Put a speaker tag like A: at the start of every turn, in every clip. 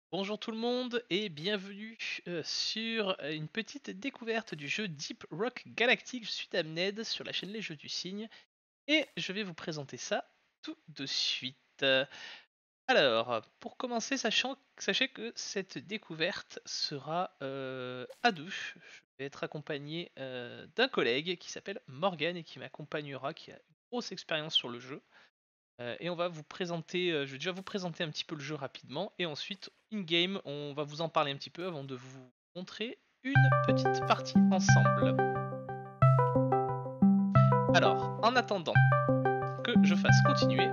A: Bonjour tout le monde et bienvenue sur une petite découverte du jeu Deep Rock Galactic. Je suis Damned sur la chaîne Les Jeux du Cygne et je vais vous présenter ça tout de suite. Alors, pour commencer, sachez que cette découverte sera à deux. Je vais être accompagné d'un collègue qui s'appelle Morgan et qui m'accompagnera, qui a une grosse expérience sur le jeu. Et on va vous présenter, je vais déjà vous présenter un petit peu le jeu rapidement, et ensuite, in-game, on va vous en parler un petit peu avant de vous montrer une petite partie ensemble. Alors, en attendant que je fasse continuer.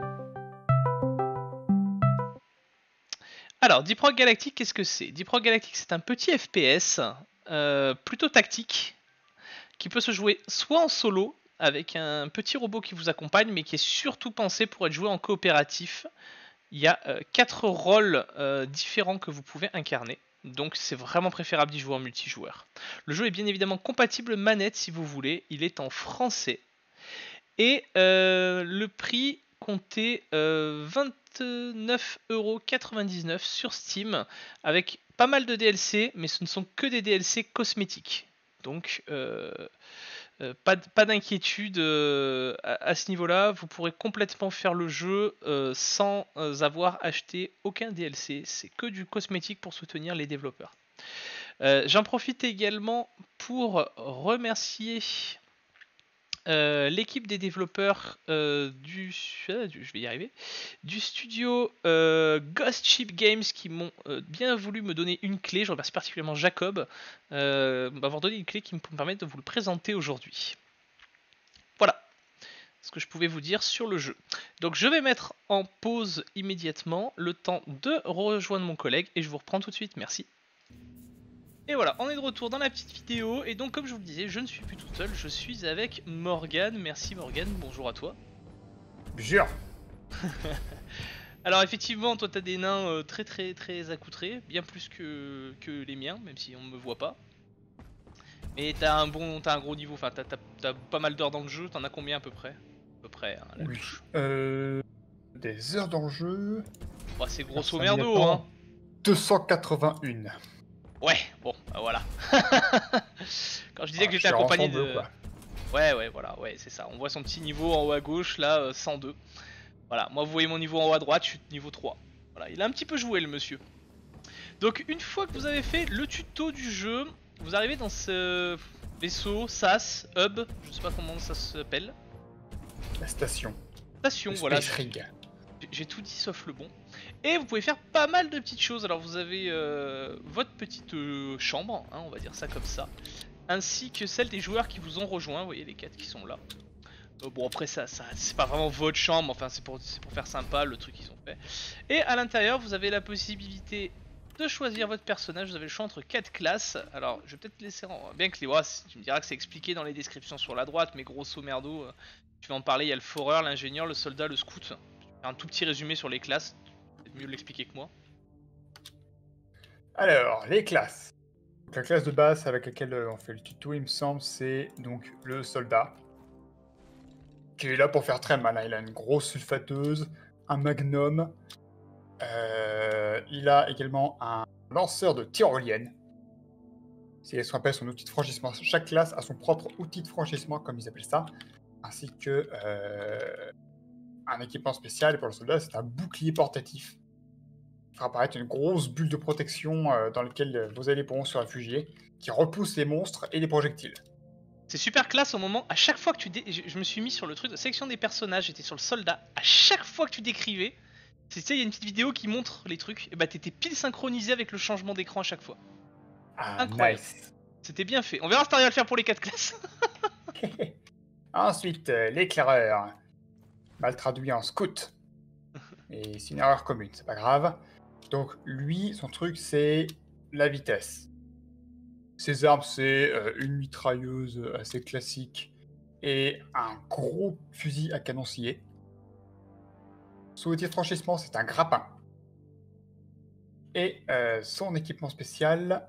A: Alors, Deep Rock Galactic, qu'est-ce que c'est? Deep Rock Galactic, c'est un petit FPS, plutôt tactique, qui peut se jouer soit en solo, avec un petit robot qui vous accompagne, mais qui est surtout pensé pour être joué en coopératif. Il y a 4 rôles différents que vous pouvez incarner. Donc c'est vraiment préférable d'y jouer en multijoueur. Le jeu est bien évidemment compatible manette si vous voulez. Il est en français. Et le prix comptait 29,99€ sur Steam. Avec pas mal de DLC. Mais ce ne sont que des DLC cosmétiques. Donc pas d'inquiétude à ce niveau-là, vous pourrez complètement faire le jeu sans avoir acheté aucun DLC, c'est que du cosmétique pour soutenir les développeurs. J'en profite également pour remercier l'équipe des développeurs je vais y arriver, du studio Ghost Ship Games qui m'ont bien voulu me donner une clé. Je remercie particulièrement Jacob m'avoir donné une clé qui me permet de vous le présenter aujourd'hui. Voilà ce que je pouvais vous dire sur le jeu. Donc je vais mettre en pause immédiatement le temps de rejoindre mon collègue et je vous reprends tout de suite, merci. Et voilà, on est de retour dans la petite vidéo et donc comme je vous le disais, je ne suis plus tout seul, je suis avec Morgan. Merci Morgan, bonjour à toi.
B: Jure.
A: Alors effectivement, toi t'as des nains très accoutrés, bien plus que les miens, même si on ne me voit pas. Mais t'as un gros niveau, enfin t'as pas mal d'heures dans le jeu, t'en as combien à peu près? À peu près, hein, la
B: Oui.
A: louche.
B: Des heures d'enjeu.
A: Bah, c'est
B: Alors
A: grosso
B: ça met
A: merdo, hein.
B: temps 281.
A: Ouais, bon, bah voilà. Quand je disais que
B: Voilà,
A: j'étais
B: cher
A: accompagné
B: ensemble
A: de...
B: quoi.
A: Ouais, voilà, ouais, c'est ça. On voit son petit niveau en haut à gauche, là, 102. Voilà, moi vous voyez mon niveau en haut à droite, je suis niveau 3. Voilà, il a un petit peu joué le monsieur. Donc une fois que vous avez fait le tuto du jeu, vous arrivez dans ce vaisseau, SAS, Hub, je sais pas comment ça s'appelle.
B: La station.
A: Station,
B: Le
A: voilà,
B: Space Rig.
A: j'ai tout dit sauf le bon. Et vous pouvez faire pas mal de petites choses. Alors vous avez votre petite chambre, hein, on va dire ça comme ça, ainsi que celle des joueurs qui vous ont rejoint. Vous voyez les 4 qui sont là. Bon après ça c'est pas vraiment votre chambre, enfin c'est pour faire sympa le truc qu'ils ont fait. Et à l'intérieur vous avez la possibilité de choisir votre personnage. Vous avez le choix entre 4 classes. Alors je vais peut-être laisser bien que les tu me diras que c'est expliqué dans les descriptions sur la droite, mais grosso merdo tu vas en parler. Il y a le foreur, l'ingénieur, le soldat, le scout. Un tout petit résumé sur les classes, c'est mieux de l'expliquer que moi.
B: Alors, les classes. Donc, la classe de base avec laquelle on fait le tuto, il me semble, c'est donc le soldat. Qui est là pour faire très mal, hein. Il a une grosse sulfateuse, un magnum. Il a également un lanceur de tyrolienne. C'est ce qu'on appelle son outil de franchissement. Chaque classe a son propre outil de franchissement, comme ils appellent ça. Ainsi que un équipement spécial. Et pour le soldat, c'est un bouclier portatif. Il fera apparaître une grosse bulle de protection dans laquelle vos alliés pourront se réfugier, qui repousse les monstres et les projectiles.
A: C'est super classe au moment, à chaque fois que je me suis mis sur le truc de sélection des personnages, j'étais sur le soldat, à chaque fois que tu décrivais, tu sais, il y a une petite vidéo qui montre les trucs, et bah t'étais pile synchronisé avec le changement d'écran à chaque fois.
B: Ah,
A: Incroyable.
B: nice.
A: C'était bien fait. On verra si t'arrives à le faire pour les 4 classes.
B: Ensuite, l'éclaireur, mal traduit en scout. Et c'est une erreur commune, c'est pas grave. Donc lui, son truc, c'est la vitesse. Ses armes, c'est une mitrailleuse assez classique et un gros fusil à canon scié. Son outil de franchissement, c'est un grappin. Et son équipement spécial...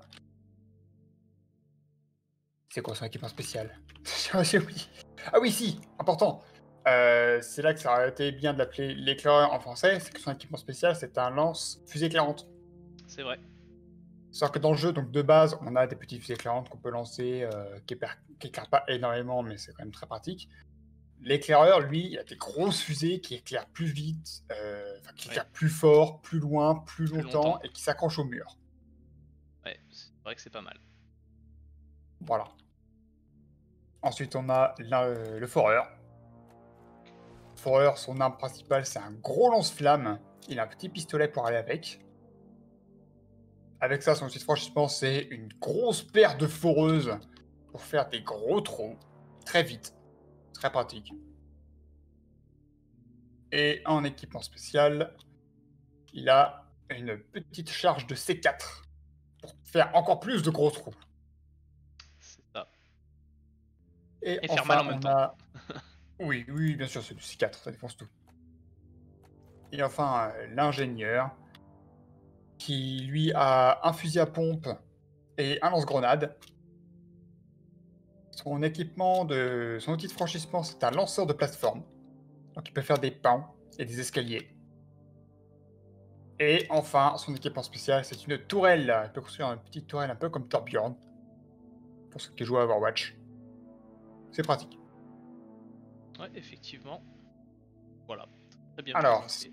B: C'est quoi son équipement spécial? J'ai oublié. Ah oui, si, important. C'est là que ça aurait été bien de l'appeler l'éclaireur en français, c'est que son équipement spécial, c'est un lance-fusée éclairante.
A: c'est vrai.
B: Sauf que dans le jeu, donc de base, on a des petites fusées éclairantes qu'on peut lancer, qui éclairent pas énormément, mais c'est quand même très pratique. L'éclaireur, lui, il a des grosses fusées qui éclairent plus vite, qui éclairent plus fort, plus loin, plus longtemps, et qui s'accrochent au mur.
A: Ouais, c'est vrai que c'est pas mal.
B: Voilà. Ensuite, on a le foreur. Le foreur, son arme principale, c'est un gros lance-flamme. Il a un petit pistolet pour aller avec. Avec ça, son outil de franchissement, c'est une grosse paire de foreuses pour faire des gros trous, très vite. Très pratique. Et en équipement spécial, il a une petite charge de C4 pour faire encore plus de gros trous.
A: C'est ça.
B: Et
A: faire
B: enfin,
A: mal en même temps.
B: Oui, oui, bien sûr, c'est du C4, ça défonce tout. Et enfin, l'ingénieur, qui lui a un fusil à pompe et un lance-grenade. Son outil de franchissement, c'est un lanceur de plateforme. Donc il peut faire des pans et des escaliers. Et enfin, son équipement spécial, c'est une tourelle. Il peut construire une petite tourelle un peu comme Torbjorn. Pour ceux qui jouent à Overwatch. C'est pratique.
A: Ouais, effectivement. Voilà. Très bien
B: Alors,
A: présenté.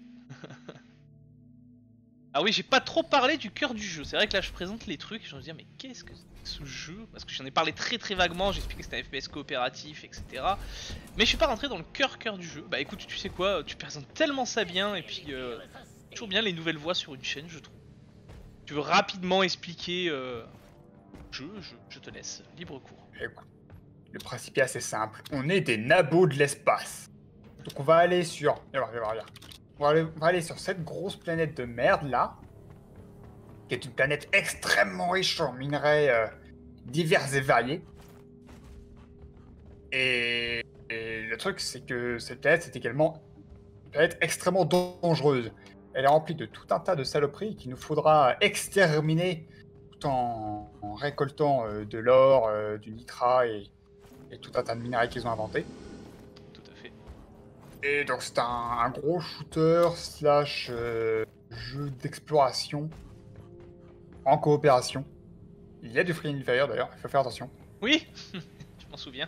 A: Ah oui, j'ai pas trop parlé du cœur du jeu. C'est vrai que là, je présente les trucs et je me dis, mais qu'est-ce que c'est que ce jeu? Parce que j'en ai parlé très très vaguement, j'ai expliqué que c'était un FPS coopératif, etc. Mais je suis pas rentré dans le cœur du jeu. Bah écoute, tu sais quoi, tu présentes tellement ça bien et puis toujours bien les nouvelles voix sur une chaîne, je trouve. Tu veux rapidement expliquer le jeu, je te laisse libre cours.
B: écoute, le principe est assez simple. On est des nabos de l'espace. Donc on va aller sur... Regarde. On va aller sur cette grosse planète de merde là, qui est une planète extrêmement riche en minerais divers et variés. Et le truc, c'est que cette planète, c'est également une planète extrêmement dangereuse. Elle est remplie de tout un tas de saloperies qu'il nous faudra exterminer tout en récoltant de l'or, du nitrat et tout un tas de minerais qu'ils ont inventés.
A: Tout à fait.
B: Et donc c'est un gros shooter slash jeu d'exploration en coopération. Il y a du free fire d'ailleurs, il faut faire attention.
A: Oui, je m'en souviens.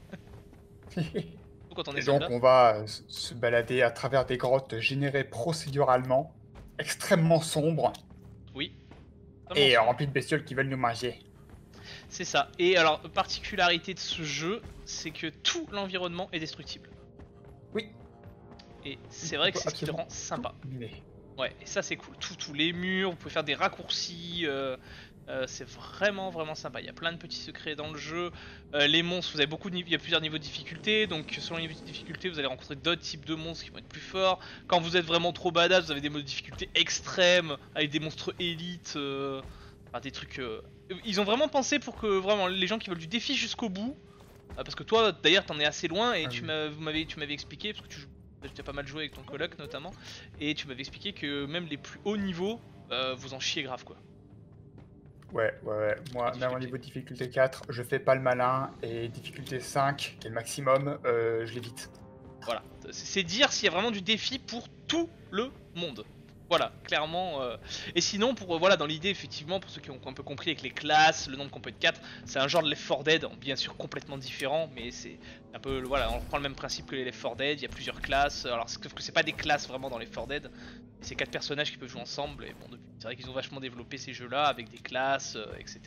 A: Quand on est
B: Et donc
A: soldat.
B: on va se balader à travers des grottes générées procéduralement, extrêmement sombres,
A: Oui.
B: et remplies de bestioles qui veulent nous manger.
A: C'est ça. Et alors, particularité de ce jeu, c'est que tout l'environnement est destructible.
B: Oui.
A: Et c'est vrai que c'est ce qui le rend sympa.
B: Mais...
A: Ouais, et ça c'est cool. Tous les murs, vous pouvez faire des raccourcis. C'est vraiment sympa. Il y a plein de petits secrets dans le jeu. Les monstres, vous avez beaucoup de niveaux, il y a plusieurs niveaux de difficulté. Donc selon les niveaux de difficulté, vous allez rencontrer d'autres types de monstres qui vont être plus forts. Quand vous êtes vraiment trop badass, vous avez des modes de difficulté extrêmes avec des monstres élites. Enfin, des trucs. Ils ont vraiment pensé pour que vraiment les gens qui veulent du défi jusqu'au bout. Parce que toi, d'ailleurs, t'en es assez loin et tu m'avais expliqué parce que tu as pas mal joué avec ton coloc notamment, et tu m'avais expliqué que même les plus hauts niveaux, vous en chiez grave quoi.
B: Ouais. Moi, même au niveau de difficulté 4, je fais pas le malin, et difficulté 5, qui est le maximum, je l'évite.
A: Voilà, c'est dire s'il y a vraiment du défi pour tout le monde. Voilà, clairement. Et sinon, pour voilà, dans l'idée, effectivement, pour ceux qui ont un peu compris avec les classes, le nombre qu'on peut être 4, c'est un genre de Left 4 Dead, bien sûr complètement différent, mais c'est un peu, voilà, on reprend le même principe que les Left 4 Dead, il y a plusieurs classes, alors sauf que c'est pas des classes vraiment dans les 4 Dead, c'est 4 personnages qui peuvent jouer ensemble, et bon, c'est vrai qu'ils ont vachement développé ces jeux-là avec des classes, etc.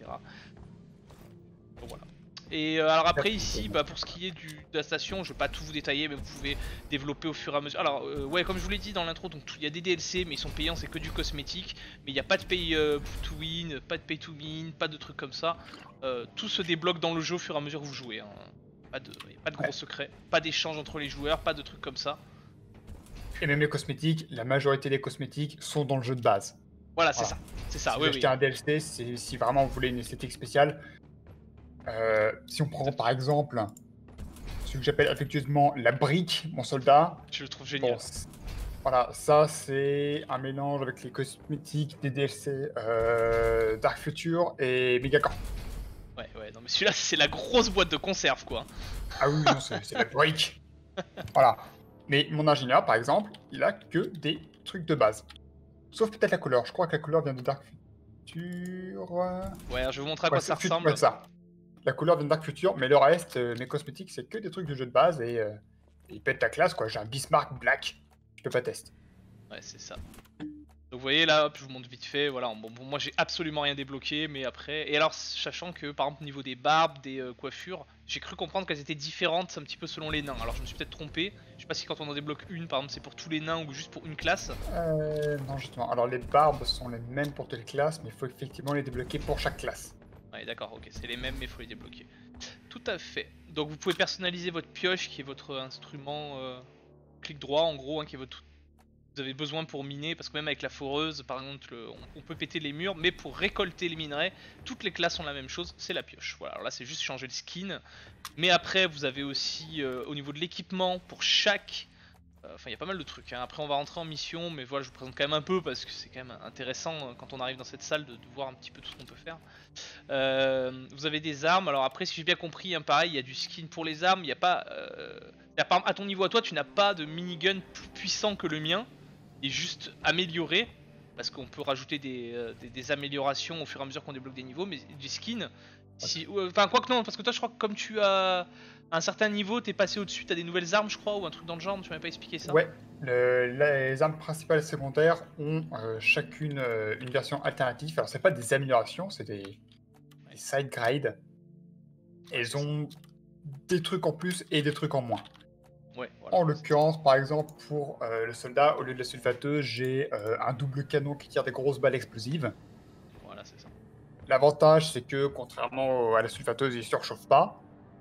A: Donc voilà. Et alors après ici, bah, pour ce qui est de la station, je vais pas tout vous détailler, mais vous pouvez développer au fur et à mesure. Alors ouais, comme je vous l'ai dit dans l'intro, donc il y a des DLC, mais ils sont payants, c'est que du cosmétique. Mais il n'y a pas de pay to win, pas de pay to win, pas de trucs comme ça. Tout se débloque dans le jeu au fur et à mesure que vous jouez. Hein. Pas de gros secrets, pas d'échange entre les joueurs, pas de trucs comme ça.
B: Et même les cosmétiques, la majorité des cosmétiques sont dans le jeu de base.
A: Voilà, c'est ça. C'est ça,
B: si
A: oui,
B: vous achetez un DLC, si vraiment vous voulez une esthétique spéciale. Si on prend par exemple ce que j'appelle affectueusement la brique, mon soldat.
A: Je le trouve génial.
B: Bon, voilà, ça c'est un mélange avec les cosmétiques des DLC Dark Future et Megacorp.
A: Ouais, non mais celui-là c'est la grosse boîte de conserve quoi.
B: Ah oui, non, c'est la brique. Voilà. Mais mon ingénieur par exemple, il a que des trucs de base. Sauf peut-être la couleur, je crois que la couleur vient de Dark Future. Future.
A: Ouais, alors je vais vous montrer à quoi ça
B: c'est
A: ressemble.
B: ça. La couleur vient de Dark Future, mais le reste, mes cosmétiques, c'est que des trucs de jeu de base et ils pètent ta classe, quoi. J'ai un Bismarck Black, je peux pas tester.
A: Ouais, c'est ça. Donc vous voyez là, hop, je vous montre vite fait, voilà, bon, moi j'ai absolument rien débloqué, mais après... Et alors, sachant que par exemple au niveau des barbes, des coiffures, j'ai cru comprendre qu'elles étaient différentes un petit peu selon les nains, alors je me suis peut-être trompé, je sais pas si quand on en débloque une, par exemple c'est pour tous les nains ou juste pour une classe.
B: Non, justement. Alors, les barbes sont les mêmes pour toutes les classes, mais il faut effectivement les débloquer pour chaque classe.
A: Ouais d'accord, ok, c'est les mêmes mais il faut les débloquer. Tout à fait. Donc vous pouvez personnaliser votre pioche qui est votre instrument clic droit en gros, hein, qui est votre... Vous avez besoin pour miner, parce que même avec la foreuse, par exemple, on peut péter les murs, mais pour récolter les minerais, toutes les classes ont la même chose, c'est la pioche. Voilà, alors là c'est juste changer le skin. Mais après vous avez aussi au niveau de l'équipement, pour chaque... Enfin il y a pas mal de trucs, hein. Après on va rentrer en mission, mais voilà je vous présente quand même un peu, parce que c'est quand même intéressant quand on arrive dans cette salle de voir un petit peu tout ce qu'on peut faire. Vous avez des armes, alors après si j'ai bien compris, hein, pareil, il y a du skin pour les armes, il n'y a pas... à ton niveau à toi, tu n'as pas de minigun plus puissant que le mien, et juste amélioré, parce qu'on peut rajouter des améliorations au fur et à mesure qu'on débloque des niveaux, mais des skins... Si, enfin quoi que non, parce que toi je crois que comme tu as un certain niveau, t'es passé au-dessus, t'as des nouvelles armes je crois, ou un truc dans le genre, tu m'avais pas expliqué ça.
B: Ouais, les armes principales et secondaires ont chacune une version alternative. Alors, c'est pas des améliorations, c'est des side grades. Elles ont des trucs en plus et des trucs en moins.
A: Ouais, voilà.
B: En l'occurrence, par exemple, pour le soldat, au lieu de la sulfateuse, j'ai un double canon qui tire des grosses balles explosives.
A: Voilà, c'est ça.
B: L'avantage, c'est que, contrairement à la sulfateuse, il surchauffe pas.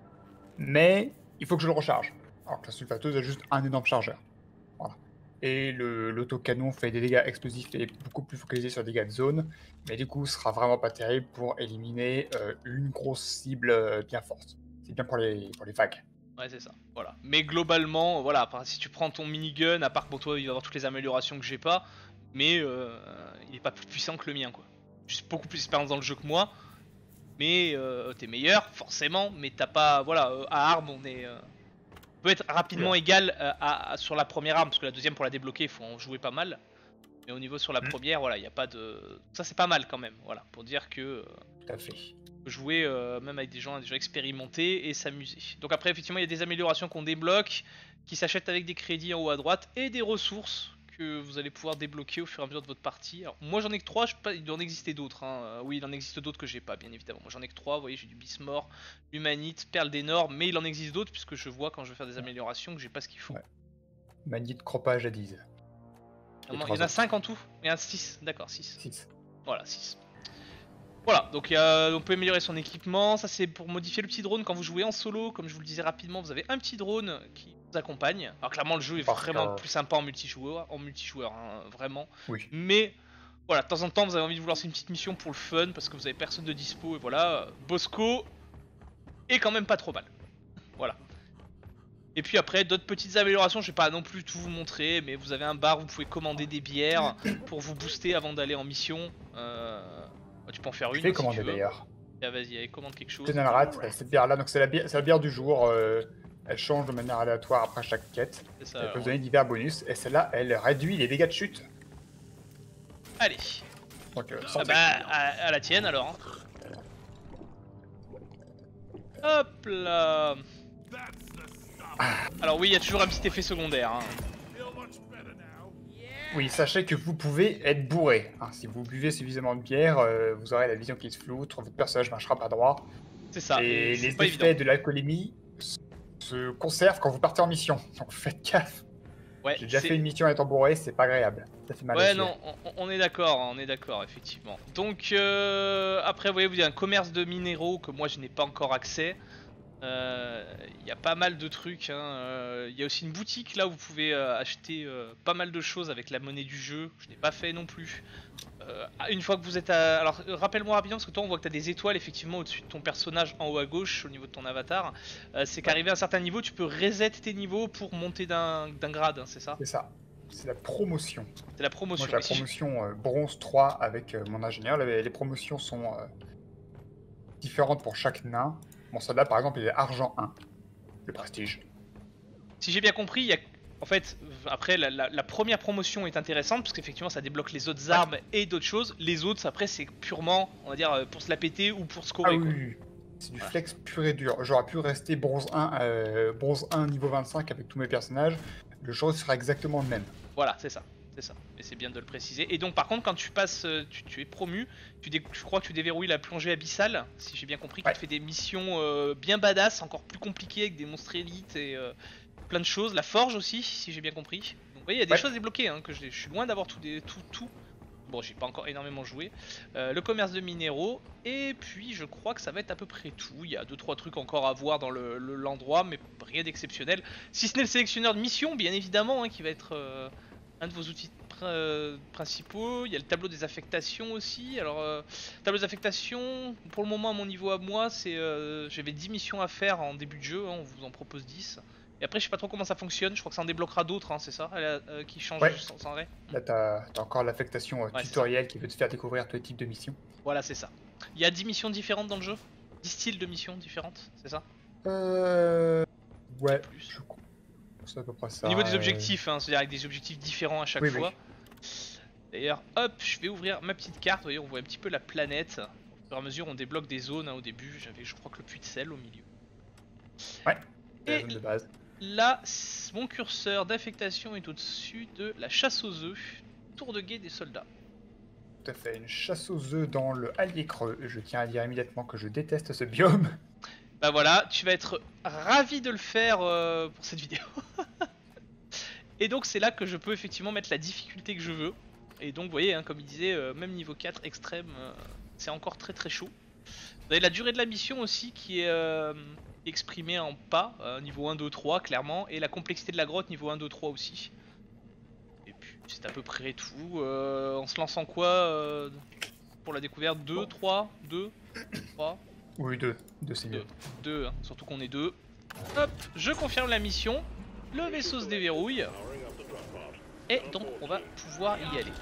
B: Mais il faut que je le recharge. Alors que la sulfateuse a juste un énorme chargeur. Voilà. Et l'autocanon fait des dégâts explosifs et beaucoup plus focalisé sur des dégâts de zone. Mais du coup, ce sera vraiment pas terrible pour éliminer une grosse cible bien forte. C'est bien pour les vagues.
A: Ouais, c'est ça. Voilà. Mais globalement, voilà, si tu prends ton minigun, à part que pour toi il va avoir toutes les améliorations que j'ai pas, mais il est pas plus puissant que le mien, quoi. Juste beaucoup plus d'expérience dans le jeu que moi, mais t'es meilleur, forcément, mais t'as pas. Voilà, à arme, on est. On peut être rapidement égal sur la première arme, parce que la deuxième, pour la débloquer, il faut en jouer pas mal. Mais au niveau sur la première, voilà, il n'y a pas de. Ça, c'est pas mal quand même, voilà, pour dire que.
B: Tout à fait.
A: Jouer même avec des gens expérimentés et s'amuser. Donc après effectivement il y a des améliorations qu'on débloque, qui s'achètent avec des crédits en haut à droite, et des ressources que vous allez pouvoir débloquer au fur et à mesure de votre partie. Alors moi j'en ai que 3, il doit en exister d'autres, hein. Oui il en existe d'autres que j'ai pas bien évidemment. Moi j'en ai que 3, vous voyez j'ai du Bismore, Humanite, Perle des Nords, mais il en existe d'autres puisque je vois quand je vais faire des améliorations que j'ai pas ce qu'il faut.
B: Ouais. Manite, Cropage, Adiz.
A: Il y en a 5 en tout. Il y en a 6, d'accord 6.
B: 6.
A: Voilà 6. Voilà, donc on peut améliorer son équipement, ça c'est pour modifier le petit drone quand vous jouez en solo, comme je vous le disais rapidement, vous avez un petit drone qui vous accompagne. Alors clairement le jeu est vraiment plus sympa en multijoueur, hein, vraiment.
B: Oui.
A: Mais voilà, de temps en temps vous avez envie de vous lancer une petite mission pour le fun, parce que vous avez personne de dispo, et voilà, Bosco est quand même pas trop mal. Voilà. Et puis après, d'autres petites améliorations, je vais pas non plus tout vous montrer, mais vous avez un bar où vous pouvez commander des bières pour vous booster avant d'aller en mission. Tu peux en faire une.
B: Je vais commander d'ailleurs.
A: Ah, vas-y, allez, commande quelque chose.
B: Tenalrat, cette bière-là, donc c'est la bière du jour. Elle change de manière aléatoire après chaque quête.
A: Ça,
B: elle peut vous donner divers bonus, et celle-là, elle réduit les dégâts de chute.
A: Allez.
B: Donc,
A: à la tienne alors. Hop là. Alors oui, il y a toujours un petit effet secondaire. Hein.
B: Oui, sachez que vous pouvez être bourré. Hein, si vous buvez suffisamment de bière, vous aurez la vision qui se floute, votre personnage marchera pas droit.
A: C'est ça.
B: Et les effets de l'alcoolémie se conservent quand vous partez en mission. Donc faites gaffe.
A: Ouais,
B: j'ai déjà fait une mission étant bourré, c'est pas agréable. Ça fait mal.
A: Ouais, non, on est d'accord, effectivement. Donc après, vous voyez, vous avez un commerce de minéraux que moi je n'ai pas encore accès. Il y a pas mal de trucs. Il y a aussi une boutique là où vous pouvez acheter pas mal de choses avec la monnaie du jeu. Je n'ai pas fait non plus. Une fois que vous êtes à... Alors rappelle-moi rapidement parce que toi on voit que tu as des étoiles effectivement au-dessus de ton personnage en haut à gauche au niveau de ton avatar. C'est qu'arrivé à un certain niveau tu peux reset tes niveaux pour monter d'un grade, hein, c'est ça?
B: C'est ça. C'est la promotion.
A: C'est la promotion.
B: Moi j'ai la promotion bronze 3 avec mon ingénieur. Les promotions sont différentes pour chaque nain. Bon, celle-là, par exemple, il est argent 1, le prestige.
A: Si j'ai bien compris, il y a en fait, après la première promotion est intéressante parce qu'effectivement ça débloque les autres armes et d'autres choses. Les autres, après, c'est purement, on va dire, pour se la péter ou pour scorer.
B: Ah oui,
A: Quoi.
B: oui, oui. C'est du flex pur et dur. J'aurais pu rester bronze 1 niveau 25 avec tous mes personnages. Le jeu sera exactement le même.
A: Voilà, c'est ça. C'est ça. Et c'est bien de le préciser. Et donc, par contre, quand tu passes, tu es promu, je crois que tu déverrouilles la plongée abyssale, si j'ai bien compris, qui te fait des missions bien badass, encore plus compliquées avec des monstres élites et plein de choses. La forge aussi, si j'ai bien compris. Donc, vous voyez, il y a des choses débloquées, hein, que je suis loin d'avoir tout. Bon, j'ai pas encore énormément joué. Le commerce de minéraux. Et puis, je crois que ça va être à peu près tout. Il y a 2-3 trucs encore à voir dans l'endroit, mais rien d'exceptionnel. Si ce n'est le sélectionneur de mission, bien évidemment, hein, qui va être un de vos outils principaux. Il y a le tableau des affectations aussi. Alors, tableau des affectations, pour le moment, à mon niveau à moi, c'est j'avais 10 missions à faire en début de jeu. Hein, on vous en propose 10. Et après, je sais pas trop comment ça fonctionne. Je crois que ça en débloquera d'autres, hein, c'est ça, qui changent sans arrêt.
B: Là, t'as encore l'affectation tutoriel qui veut te faire découvrir tous les types de missions.
A: Voilà, c'est ça. Il y a 10 missions différentes dans le jeu, 10 styles de missions différentes, c'est ça?
B: Ouais,
A: plus.
B: je crois. C'est à peu près ça.
A: Au niveau des objectifs, hein, c'est-à-dire avec des objectifs différents à chaque fois. D'ailleurs, hop, je vais ouvrir ma petite carte. Vous voyez, on voit un petit peu la planète. Au fur et à mesure, on débloque des zones. Hein, au début, j'avais, je crois, que le puits de sel au milieu.
B: Ouais,
A: et
B: la zone de base.
A: Là, mon curseur d'affectation est au-dessus de la chasse aux œufs, tour de guet des soldats.
B: Tout à fait, une chasse aux œufs dans le Hallier Creux. Je tiens à dire immédiatement que je déteste ce biome.
A: Bah voilà, tu vas être ravi de le faire pour cette vidéo. Et donc c'est là que je peux effectivement mettre la difficulté que je veux. Et donc vous voyez, hein, comme il disait, même niveau 4 extrême, c'est encore très très chaud. Vous avez la durée de la mission aussi qui est exprimée en pas, niveau 1, 2, 3 clairement. Et la complexité de la grotte niveau 1, 2, 3 aussi. Et puis c'est à peu près tout. On se lance en quoi pour la découverte? 2, 3, 2, 3.
B: Oui, 2 c'est mieux.
A: 2, hein, surtout qu'on est 2. Hop, je confirme la mission. Le vaisseau se déverrouille. Et donc on va pouvoir y aller.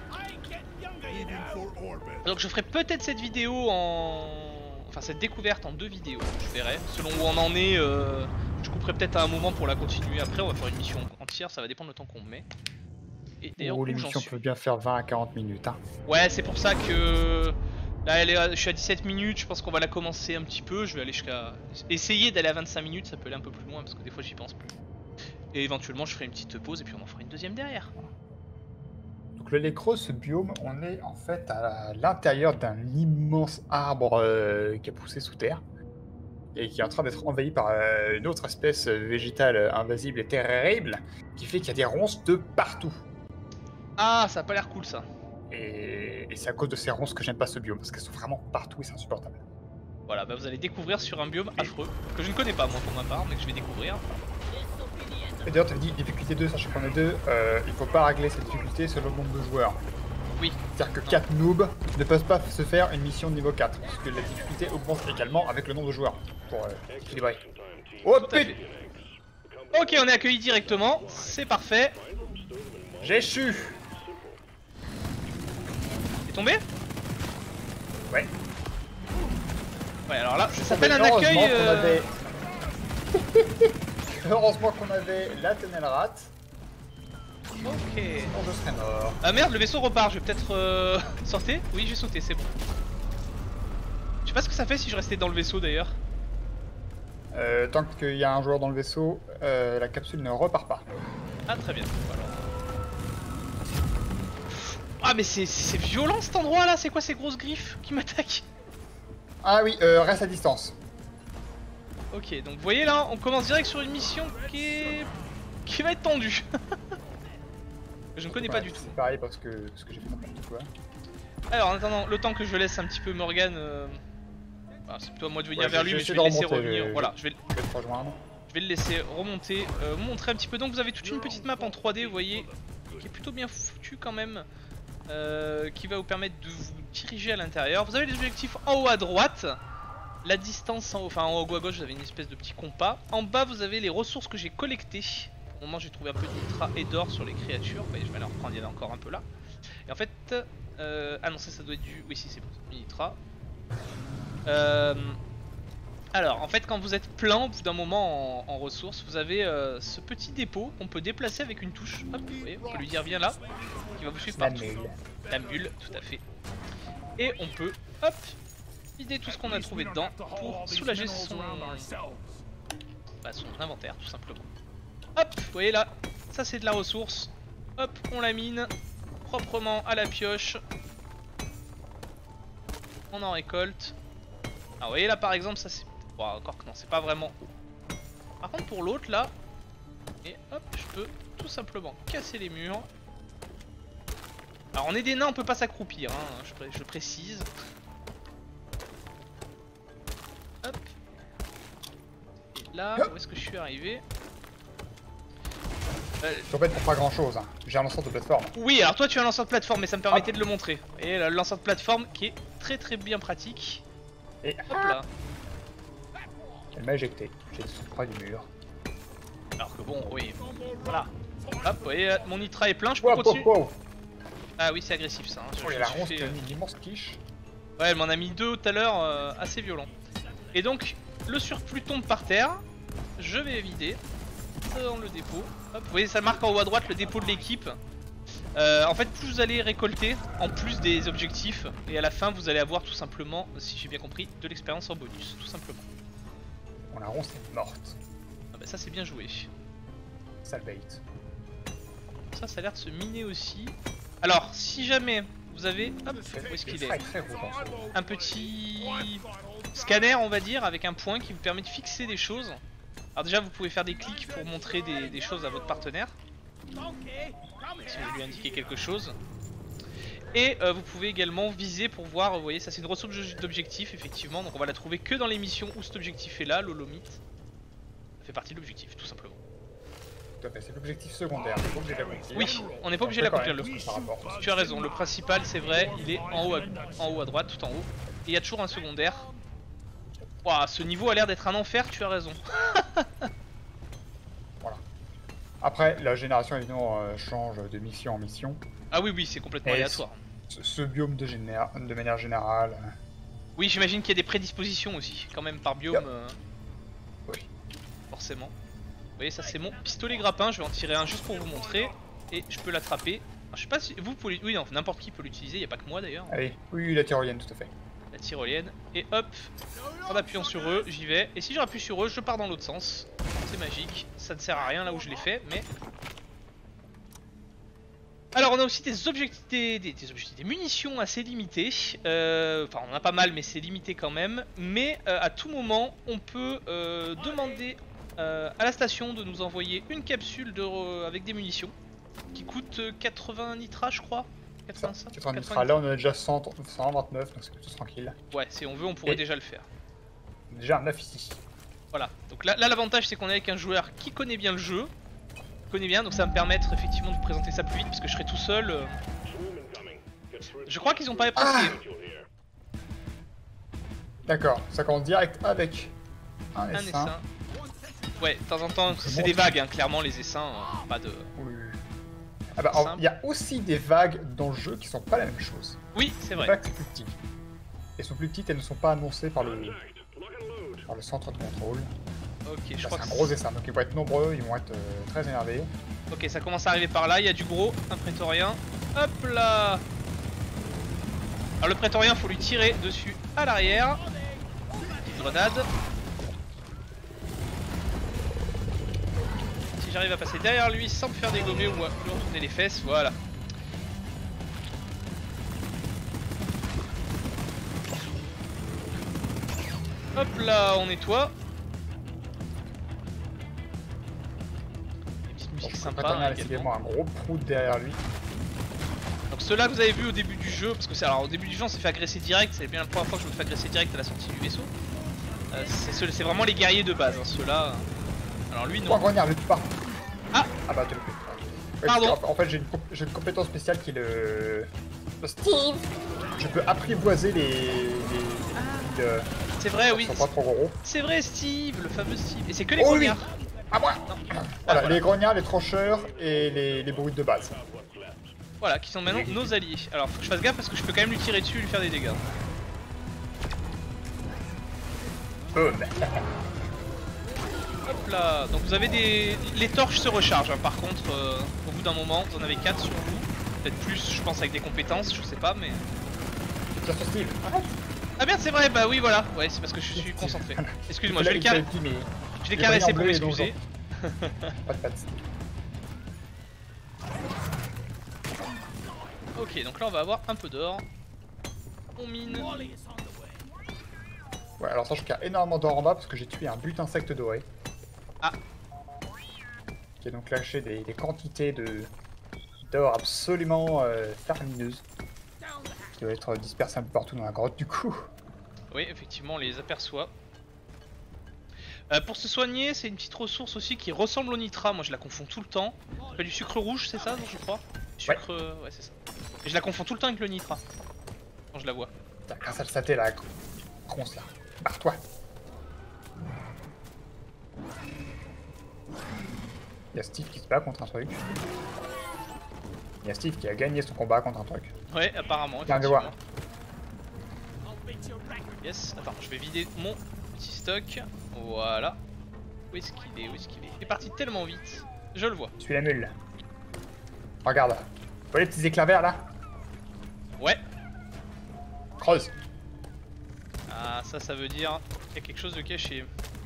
A: Donc je ferai peut-être cette vidéo en... Enfin cette découverte en 2 vidéos, je verrai. Selon où on en est, je couperai peut-être à un moment pour la continuer. Après on va faire une mission entière, ça va dépendre du temps qu'on met. Et d'ailleurs
B: l'émission peut bien faire 20 à 40 minutes. Hein.
A: Ouais, c'est pour ça que... Là, je suis à 17 minutes, je pense qu'on va la commencer un petit peu. Je vais aller jusqu'à... Essayer d'aller à 25 minutes, ça peut aller un peu plus loin parce que des fois j'y pense plus. Et éventuellement je ferai une petite pause et puis on en fera une deuxième derrière.
B: Donc le Lécreux, ce biome, on est en fait à l'intérieur d'un immense arbre qui a poussé sous terre. Et qui est en train d'être envahi par une autre espèce végétale invasible et terrible, qui fait qu'il y a des ronces de partout.
A: Ah, ça a pas l'air cool ça.
B: Et c'est à cause de ces ronces que j'aime pas ce biome, parce qu'elles sont vraiment partout et c'est insupportable.
A: Voilà, bah vous allez découvrir sur un biome affreux, que je ne connais pas moi pour ma part, mais que je vais découvrir.
B: Et d'ailleurs, tu as dit difficulté 2, sachant qu'on est 2, il faut pas régler cette difficulté selon le nombre de joueurs.
A: Oui.
B: C'est-à-dire que 4 noobs ne peuvent pas se faire une mission de niveau 4, parce que la difficulté augmente également avec le nombre de joueurs, pour équilibrer. Oh putain!
A: Ok, on est accueilli directement, c'est parfait.
B: J'ai su!
A: T'es tombé?
B: Ouais.
A: Ouais, alors là, ça s'appelle un accueil...
B: Heureusement qu'on avait la Tenelrat.
A: Ok.
B: Sinon je serais mort.
A: Ah merde, le vaisseau repart, je vais peut-être sauter? Oui, j'ai sauté, c'est bon. Je sais pas ce que ça fait si je restais dans le vaisseau d'ailleurs.
B: Tant qu'il y a un joueur dans le vaisseau, la capsule ne repart pas.
A: Ah très bien, voilà. Ah mais c'est violent cet endroit là, c'est quoi ces grosses griffes qui m'attaquent?
B: Ah oui, reste à distance.
A: Ok, donc vous voyez là, on commence direct sur une mission qui va être tendue. Je ne connais pas du tout.
B: C'est pareil parce que j'ai fait n'importe quoi.
A: Alors en attendant, le temps que je laisse un petit peu Morgan, c'est plutôt à moi de venir vers lui, mais je vais
B: de
A: le laisser
B: remonter,
A: revenir. Voilà, je vais
B: te rejoindre.
A: Je vais le laisser remonter, vous montrer un petit peu. Donc vous avez toute une petite map en 3D, vous voyez, qui est plutôt bien foutue quand même, qui va vous permettre de vous diriger à l'intérieur. Vous avez les objectifs en haut à droite, la distance en haut, enfin en haut à gauche vous avez une espèce de petit compas. En bas vous avez les ressources que j'ai collectées. Au moment j'ai trouvé un peu d'ultra et d'or sur les créatures, vous voyez, je vais aller en reprendre, il y en a encore un peu là. Et en fait, ah non ça doit être du, oui si c'est bon, ultra. Alors, en fait, quand vous êtes plein, au bout d'un moment en ressources, vous avez ce petit dépôt qu'on peut déplacer avec une touche. Hop, vous voyez, on peut lui dire viens là, qui va vous suivre
B: La
A: partout.
B: mule.
A: La mule, tout à fait. Et on peut, hop, vider tout ce qu'on a trouvé dedans pour soulager son inventaire, tout simplement. Hop, vous voyez là, ça c'est de la ressource. Hop, on la mine proprement à la pioche. On en récolte. Ah, vous voyez là par exemple, ça c'est... Bon, encore que non, c'est pas vraiment... Par contre pour l'autre là, et hop, je peux tout simplement casser les murs. Alors on est des nains, on peut pas s'accroupir, hein, je précise. Hop. Et là, où est-ce que je suis arrivé?
B: Je répète pour pas grand chose, hein. J'ai un lanceur de plateforme.
A: Oui, alors toi tu as un lanceur de plateforme, mais ça me permettait de le montrer. Et le lanceur de plateforme qui est très bien pratique.
B: Et
A: hop là.
B: Elle m'a éjecté. J'ai tout près du mur.
A: Alors que bon, oui, voilà. Hop, vous voyez, mon nitra est plein, je peux continuer. Ah oui, c'est agressif ça. Hein.
B: Oh, il y a la ronce qui a mis une immense quiche.
A: Ouais, elle m'en a mis deux tout à l'heure, assez violent. Et donc, le surplus tombe par terre. Je vais vider dans le dépôt. Hop, vous voyez, ça marque en haut à droite le dépôt de l'équipe. En fait, plus vous allez récolter, en plus des objectifs, et à la fin, vous allez avoir tout simplement, si j'ai bien compris, de l'expérience en bonus, tout simplement.
B: Bon, la ronce est morte.
A: Ah bah ça, c'est bien joué.
B: Sale bait.
A: Ça a l'air de se miner aussi. Alors, si jamais vous avez... Hop, où est-ce qu'il est? Un petit scanner, on va dire, avec un point qui vous permet de fixer des choses. Alors déjà, vous pouvez faire des clics pour montrer des choses à votre partenaire. Si vous lui indiquez quelque chose. Et vous pouvez également viser pour voir, vous voyez, ça c'est une ressource d'objectif, effectivement. Donc on va la trouver que dans les missions où cet objectif est là, l'holomite. Ça fait partie de l'objectif, tout simplement.
B: Tout à fait, c'est l'objectif sesecondaire, on n'est pas obligé de l'accomplir.
A: Oui, on n'est pas obligé d'accomplir le. Tu as raison, le principal c'est vrai, il est en haut à droite, tout en haut. Et il y a toujours un secondaire. Waouh, ce niveau a l'air d'être un enfer, tu as raison.
B: Voilà. Après, la génération évidemment change de mission en mission.
A: Ah oui, c'est complètement aléatoire.
B: Ce biome de manière générale.
A: Oui, j'imagine qu'il y a des prédispositions aussi, quand même par biome.
B: Oui.
A: Forcément. Vous voyez, ça c'est mon pistolet grappin, je vais en tirer un juste pour vous montrer. Et je peux l'attraper. Je sais pas si vous pouvez... Oui, non, n'importe qui peut l'utiliser, il n'y a pas que moi d'ailleurs.
B: Allez, oui, la tyrolienne, tout à fait.
A: La tyrolienne. Et hop, en appuyant sur eux, j'y vais. Et si je rappuie sur eux, je pars dans l'autre sens. C'est magique, ça ne sert à rien là où je l'ai fait, mais... Alors on a aussi des objectifs, des munitions assez limitées. Enfin on en a pas mal mais c'est limité quand même. Mais à tout moment on peut demander à la station de nous envoyer une capsule avec des munitions qui coûte 80 nitras je crois. 85,
B: 80 nitras, là on en a déjà 129 donc c'est plutôt tranquille.
A: Ouais, si on veut on pourrait déjà le faire.
B: Déjà un 9 ici.
A: Voilà, donc là l'avantage c'est qu'on est avec un joueur qui connaît bien le jeu. Bien, donc ça va me permettre effectivement de vous présenter ça plus vite parce que je serai tout seul. Je crois qu'ils ont pas apprécié.
B: D'accord, ça commence direct avec un essaim.
A: Ouais, de temps en temps c'est des vagues, hein, clairement les essaims, pas de...
B: Oui. Ah bah il y a aussi des vagues dans le jeu qui sont pas la même chose.
A: Oui, c'est vrai.
B: Les vagues c'est plus petit. Elles sont plus petites, elles ne sont pas annoncées par le centre de contrôle.
A: Ok, je
B: bah,
A: crois que
B: c'est un gros essaim, donc ils vont être nombreux, ils vont être très énervés.
A: Ok, ça commence à arriver par là, il y a du gros, un prétorien. Hop là. Alors le prétorien, faut lui tirer dessus à l'arrière. Petite grenade. Si j'arrive à passer derrière lui sans me faire dégommer ou lui retourner les fesses, voilà. Hop là, on nettoie. Sympa,
B: il y a également un gros prout derrière lui.
A: Donc ceux-là que vous avez vu au début du jeu, parce que c'est alors au début du jeu on s'est fait agresser direct, c'est bien la première fois que je me fais agresser direct à la sortie du vaisseau. C'est vraiment les guerriers de base, hein, ceux-là. Alors lui non.
B: Oh, grognard, je le tue pas.
A: Ah
B: bah tu le fais.
A: Pardon.
B: En fait j'ai une compétence spéciale qui est le Steve. Je peux apprivoiser les
A: c'est vrai, oui.
B: Ils sont pas trop gros.
A: C'est vrai, Steve, le fameux Steve. Et c'est que les grognards.
B: Oui. À moi. Voilà, les grognards, les trancheurs et les brutes de base.
A: Voilà, qui sont maintenant nos alliés. Alors faut que je fasse gaffe parce que je peux quand même lui tirer dessus et lui faire des dégâts.
B: Boum.
A: Hop là. Donc vous avez des... Les torches se rechargent, hein. Par contre, au bout d'un moment, vous en avez 4 sur vous. Peut-être plus, je pense, avec des compétences, je sais pas, mais...
B: Tire sur Steve. Arrête.
A: Ah merde, c'est vrai, bah oui, voilà. Ouais, c'est parce que je suis concentré. Excuse-moi, je vais le caresser. Je l'ai caressé pour m'excuser.
B: Pas de patte.
A: Ok, donc là on va avoir un peu d'or. On mine.
B: Ouais, alors sache qu'il y a énormément d'or en bas parce que j'ai tué un but insecte doré.
A: Ah.
B: Qui a donc lâché des quantités d'or absolument faramineuses. Qui doivent être dispersées un peu partout dans la grotte du coup.
A: Oui, effectivement, on les aperçoit. Pour se soigner, c'est une petite ressource aussi qui ressemble au nitra. Moi je la confonds tout le temps. C'est du sucre rouge, c'est ça, je crois. Sucre, ouais, c'est ça. Et je la confonds tout le temps avec le nitra. Quand je la vois.
B: T'as qu'un sale saté là, conce là. Barre-toi. Y'a Steve qui se bat contre un truc. Y'a Steve qui a gagné son combat contre un truc.
A: Ouais, apparemment.
B: Viens de voir.
A: Yes, attends, je vais vider mon petit stock. Voilà. Où est-ce qu'il est? Où est-ce qu'il est? Il est parti tellement vite. Je le vois.
B: Je suis la mule. Regarde. Tu vois les petits éclats verts là?
A: Ouais.
B: Creuse.
A: Ah, ça veut dire qu'il y a quelque chose de caché.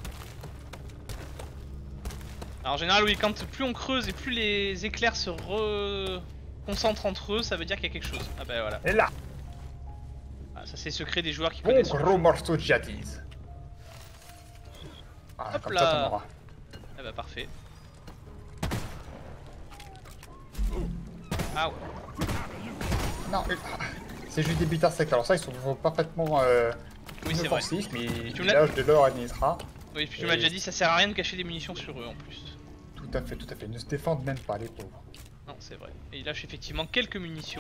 A: Alors en général, oui, quand plus on creuse et plus les éclairs se concentrent entre eux, ça veut dire qu'il y a quelque chose. Ah bah voilà.
B: Elle est là.
A: Ah, ça c'est secret des joueurs qui
B: Bon
A: connaissent.
B: gros morceau de jadis. Ah,
A: Hop
B: comme
A: là.
B: ça t'en auras.
A: Ah bah parfait. Ah ouais.
B: Non, c'est juste des buts insectes. Alors ça, ils sont parfaitement
A: Oui, c'est vrai.
B: inoffensifs, mais
A: tu
B: ils
A: me l'as-
B: lâchent de l'or à Nitra.
A: Oui, puis tu m'as déjà dit, ça sert à rien de cacher des munitions sur eux en plus.
B: Tout à fait, tout à fait. Ils ne se défendent même pas, les pauvres.
A: Non, c'est vrai. Et il lâche effectivement quelques munitions.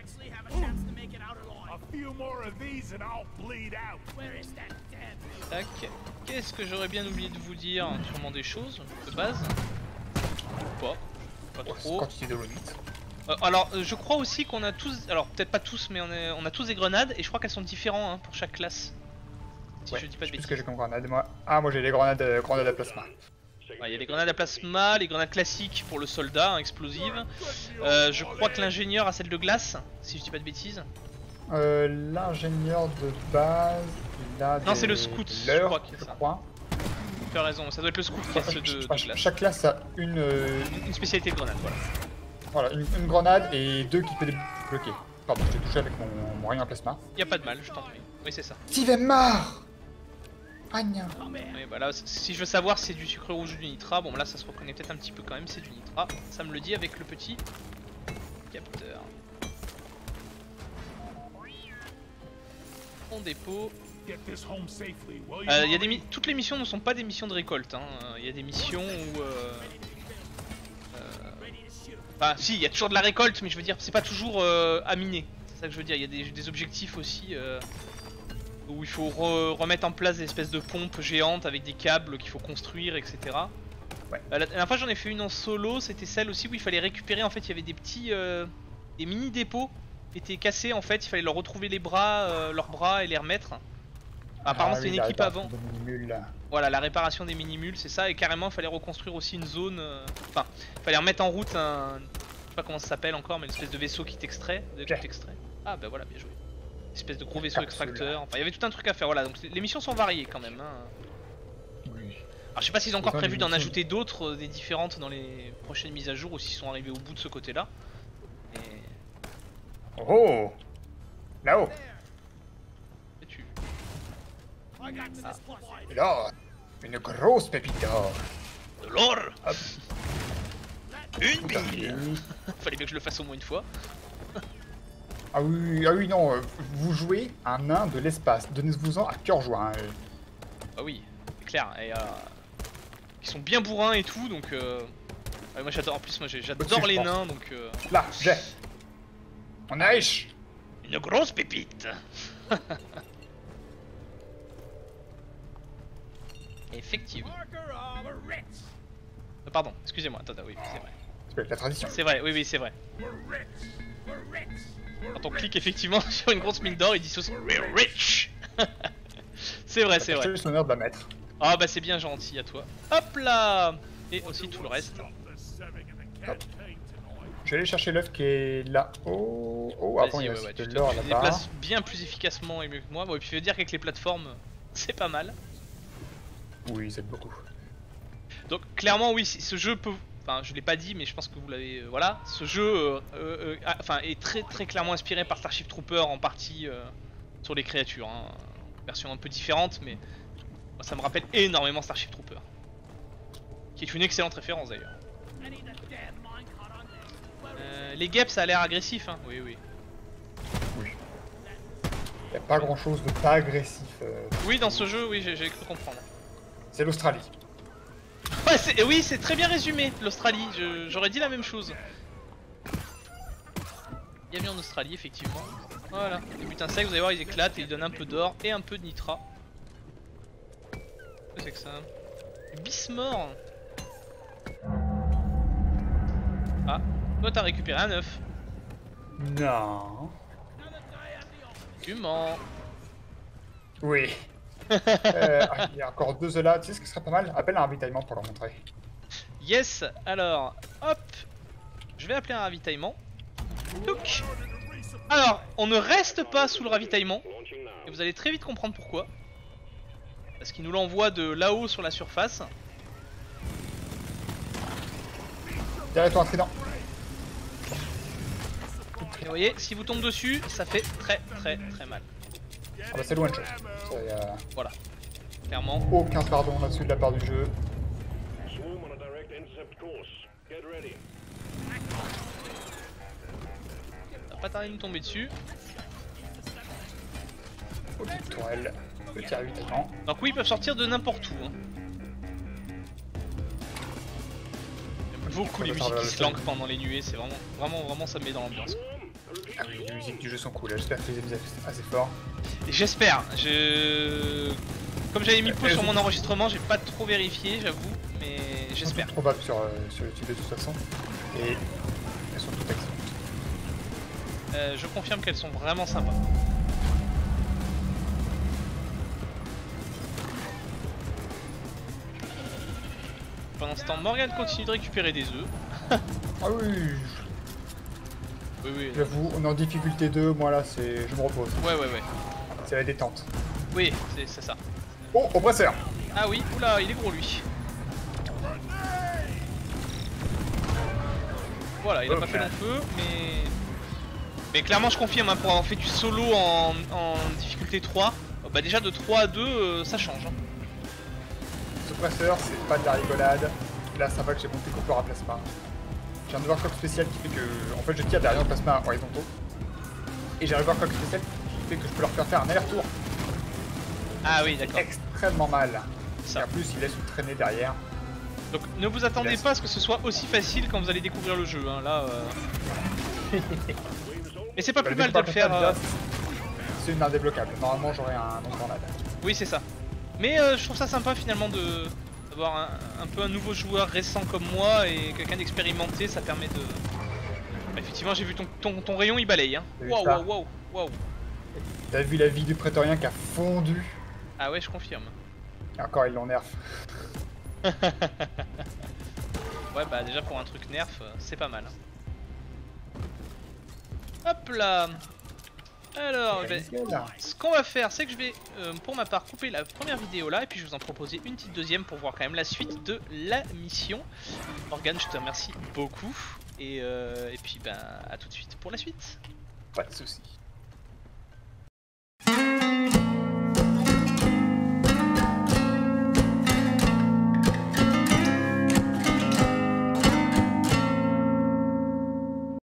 A: Tac. Qu'est-ce que j'aurais bien oublié de vous dire? Sûrement des choses de base. Ou pas. Pas trop.
B: Quantité de l'omite.
A: Alors, je crois aussi qu'on a tous, alors peut-être pas tous, mais on a tous des grenades et je crois qu'elles sont différentes, hein, pour chaque classe. Si
B: Ouais,
A: je dis pas de
B: ce
A: bêtises.
B: que j'ai comme grenade, moi. Ah, moi j'ai les grenades à plasma.
A: Ouais, il y a les grenades à plasma, les grenades classiques pour le soldat, hein, explosives. Je crois que l'ingénieur a celle de glace, si je dis pas de bêtises.
B: L'ingénieur de base, il a
A: Non,
B: des...
A: c'est le scout, je
B: leurres,
A: crois qu'il y a
B: je
A: ça.
B: crois.
A: Tu as raison, ça doit être le scout qui a ceux de glace.
B: Chaque classe a une
A: Une spécialité de grenade, voilà.
B: voilà, une grenade et deux qui peuvent bloquer. Pardon, je t'ai touché avec mon rayon à plasma.
A: Y a pas de mal, je t'en prie. Oui, c'est ça.
B: Steven marre. Agna.
A: Oui, bah là, si je veux savoir si c'est du sucre rouge ou du nitra, bon là ça se reconnaît peut-être un petit peu quand même, c'est du nitra. Ça me le dit avec le petit capteur. On dépôt. Toutes les missions ne sont pas des missions de récolte. Il y a des missions où... Enfin si, il y a toujours de la récolte, mais je veux dire, c'est pas toujours à miner. C'est ça que je veux dire, il y a des objectifs aussi où il faut remettre en place des espèces de pompes géantes avec des câbles qu'il faut construire, etc.
B: Ouais.
A: La dernière fois j'en ai fait une en solo, c'était celle aussi où il fallait récupérer, en fait il y avait des petits... des mini dépôts qui étaient cassés en fait, il fallait leur retrouver les bras, leurs bras et les remettre. Apparemment c'était une équipe avant. Voilà, la réparation des mini-mules, c'est ça, et carrément il fallait reconstruire aussi une zone... Enfin, il fallait remettre en route un... Je sais pas comment ça s'appelle encore, mais une espèce de vaisseau qui t'extrait, Ah bah voilà, bien joué. Une espèce de gros vaisseau extracteur, enfin il y avait tout un truc à faire, voilà, donc les missions sont variées quand même.
B: Oui.
A: Alors je sais pas s'ils ont encore prévu d'en ajouter d'autres, des différentes dans les prochaines mises à jour, ou s'ils sont arrivés au bout de ce côté-là. Mais...
B: Oh, là-haut.
A: Tu...
B: Et là, une grosse pépite d'or.
A: De l'or.
B: Hop.
A: Une bille. Fallait bien que je le fasse au moins une fois.
B: Ah oui, non, vous jouez un nain de l'espace. Donnez-vous-en à cœur joie. Hein.
A: Ah oui, c'est clair. Et ils sont bien bourrins et tout, donc ouais, moi j'adore. En plus, moi j'adore les nains, donc.
B: Là, j'ai. On a riche.
A: Une grosse pépite. Effectivement. Pardon, excusez-moi. Attends, oui, c'est vrai.
B: C'est la tradition.
A: C'est vrai, oui, c'est vrai. Quand on clique effectivement sur une grosse mine d'or, il dit ce sont we're rich. C'est vrai, c'est vrai.
B: J'ai l'honneur de la mettre.
A: Ah bah c'est bien gentil à toi. Hop là. Et aussi tout le reste.
B: Hop. Je vais aller chercher l'œuf qui est là-haut. Oh, avant il y a
A: tu
B: de l'or
A: te
B: là-bas.
A: déplaces bien plus efficacement et mieux que moi. Bon, et puis je veux dire qu'avec les plateformes, c'est pas mal.
B: Oui, c'est beaucoup.
A: Donc clairement oui, ce jeu peut... Enfin je l'ai pas dit mais je pense que vous l'avez... voilà, ce jeu enfin, est très clairement inspiré par Starship Trooper en partie sur les créatures. Hein. Version un peu différente mais ça me rappelle énormément Starship Trooper. Qui est une excellente référence d'ailleurs. Les guêpes ça a l'air agressif hein. Oui.
B: Oui. Il n'y a pas grand chose de pas agressif.
A: Oui dans ce jeu, oui j'ai cru comprendre.
B: C'est l'Australie.
A: Ouais, oui, c'est très bien résumé, l'Australie. J'aurais dit la même chose. Bienvenue en Australie, effectivement. Voilà, les butins secs, vous allez voir, ils éclatent et ils donnent un peu d'or et un peu de nitra. Qu'est-ce que c'est que ça? Bismore. Ah, toi t'as récupéré un œuf.
B: Non.
A: Tu mens.
B: Oui. Il y a encore 2 œufs là. Tu sais ce qui serait pas mal? Appelle un ravitaillement pour leur montrer.
A: Yes, alors, hop. Je vais appeler un ravitaillement. Touc. Alors, on ne reste pas sous le ravitaillement. Et vous allez très vite comprendre pourquoi. Parce qu'il nous l'envoie de là-haut sur la surface.
B: Derrière toi un trident.
A: Et vous voyez, si vous tombez dessus, ça fait très mal.
B: Ah bah c'est loin de chose.
A: Voilà, clairement.
B: Aucun pardon là-dessus de la part du jeu.
A: Ça va pas tarder de nous tomber dessus.
B: Petite tourelle, petit ravitaillement.
A: Donc oui, ils peuvent sortir de n'importe où. Hein. J'aime beaucoup les musiques qui se lancent pendant les nuées, c'est vraiment ça me met dans l'ambiance.
B: Ah oui, les musiques du jeu sont cool, j'espère que les amis assez fort.
A: J'espère, comme j'avais mis pause sur mon enregistrement, j'ai pas trop vérifié, j'avoue, mais j'espère.
B: Elles sont trouvables sur YouTube de toute façon, et elles sont toutes excellentes.
A: Je confirme qu'elles sont vraiment sympas. Pendant ce temps, Morgane continue de récupérer des œufs.
B: Ah oui.
A: Oui.
B: J'avoue, on est en difficulté 2, moi là je me repose.
A: Ouais.
B: C'est la détente.
A: Oui, c'est ça.
B: Oh, oppresseur.
A: Ah oui, oula, il est gros lui. Voilà, il a pas fait long feu, mais clairement je confirme, hein, pour avoir fait du solo en difficulté 3, bah déjà de 3 à 2, ça change. Hein.
B: Oppresseur, c'est pas de la rigolade. Là, ça va que j'ai monté coupeur à plasma. J'ai un overclock spécial qui fait que, en fait, je tire derrière un plasma horizontaux. Et j'ai un overclock spécial qui fait que je peux leur faire un aller-retour.
A: Ah oui, d'accord.
B: Extrêmement mal.
A: Ça.
B: Et en plus, il laisse une traînée derrière.
A: Donc ne vous attendez pas à ce que ce soit aussi facile quand vous allez découvrir le jeu, hein. Là. Mais c'est pas plus mal de le faire.
B: C'est une indébloquable. Normalement, j'aurais un nom dans la date.
A: Oui, c'est ça. Mais je trouve ça sympa finalement d'avoir un peu un nouveau joueur récent comme moi et quelqu'un d'expérimenté, ça permet de... Bah, effectivement, j'ai vu ton rayon, il balaye. Hein. Waouh.
B: T'as vu la vie du prétorien qui a fondu?
A: Ah ouais, je confirme.
B: Et encore, ils l'ont nerf.
A: Ouais, bah déjà pour un truc nerf, c'est pas mal. Hop là. Alors, ce qu'on va faire, c'est que je vais, pour ma part, couper la première vidéo là, et puis je vais vous en proposer une petite deuxième pour voir quand même la suite de la mission. Morgane, je te remercie beaucoup, et puis ben à tout de suite pour la suite.
B: Pas de soucis.